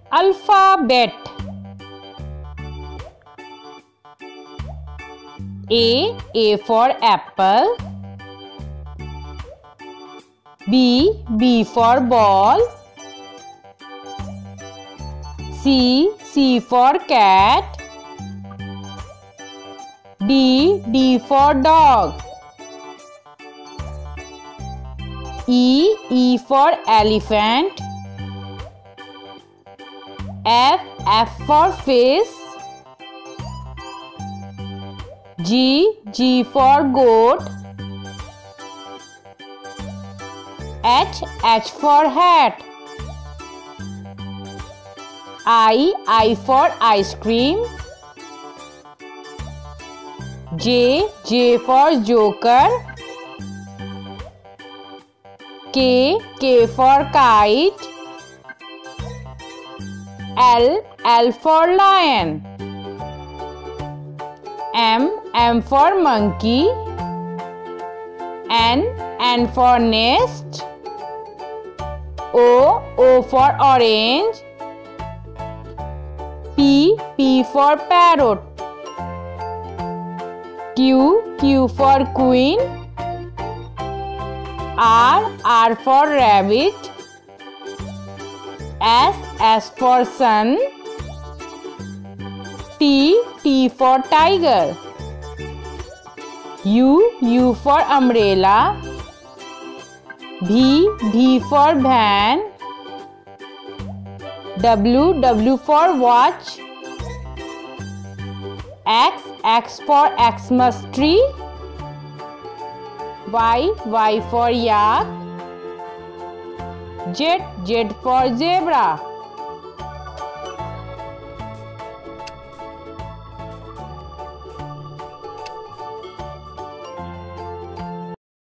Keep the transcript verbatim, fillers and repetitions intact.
Alphabet. A. A for apple. B. B for ball. C. C for cat. D. D for dog. E. E for elephant. F. F for fish. G. G for goat. H. H for hat. I. I for ice cream. J. J for joker. K. K for kite. L. L for lion. M. M for monkey. N. N for nest. O. O for orange. P. P for parrot. Q. Q for queen. R. R for rabbit. S. S for sun. T. T for tiger. U. U for umbrella. V. V for van. W. W for watch. X. X for Xmas tree. Y. Y for yak. Z. Z for zebra.